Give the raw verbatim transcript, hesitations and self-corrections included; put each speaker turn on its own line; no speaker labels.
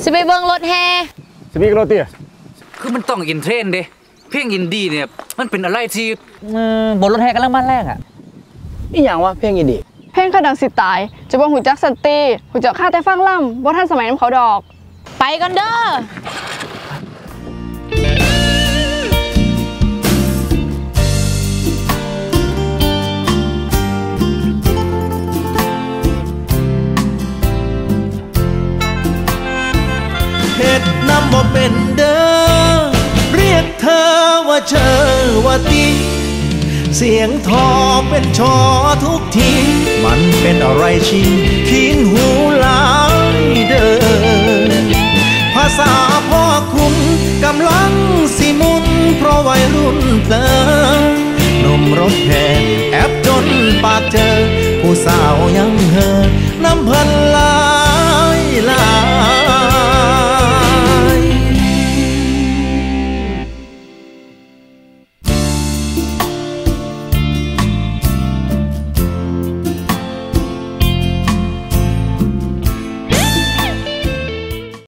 สิไปเบิ่งรถแห่
สิไปรถเตี้ย
คือมันต้องอินเทรนเด้เพลงอินดี้เนี่ยมันเป็นอะไรที่
บนรถแห่กำลังมันแรกอ่ะ
อีหยังวะเพลงอินดี้
เพลงข้าดังสิตายจะบ่หูจักสันติหูจักข้าแต่ฟังล่ำบ่ทันสมัยน้ำเขาดอก
ไปกันเด้อ
เฮ็ดน้ำบ่เป็นเด้อเรียกเธอว่าเชอว่าตีเสียงทอเป็นชอทุกทีมันเป็นอะไรชินขีนหูหลายเด้อภาษาพ่อคุณกำลังสิมุนเพราะวัยรุ่นเติมนมรถแห่แอบจนปากเจอผู้สาวยังเฮอน้ำเพิ่นลา